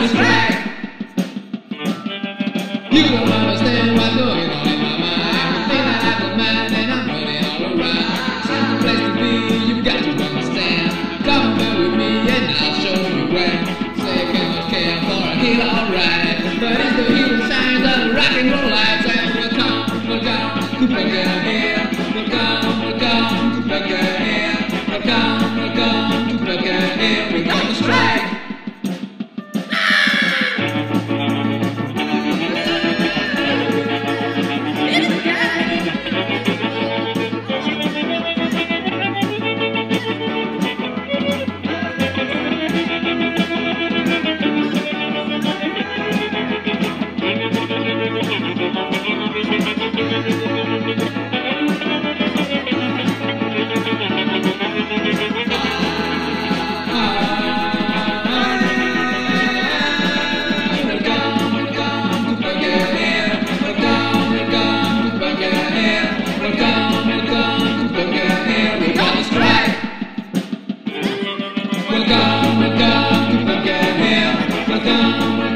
strike. You don't understand what's going on in my mind. I think that I don't mind and I'm running all around. It's a place to be, you've got to understand. Come back with me and I'll show you where. Say come care for a heal alright. But it's the human signs of the rock and roll life. And welcome to Burnett here. Welcome to Burnett here. Welcome to Burnett here. We're gonna strike. Welcome to Burnett here. Welcome.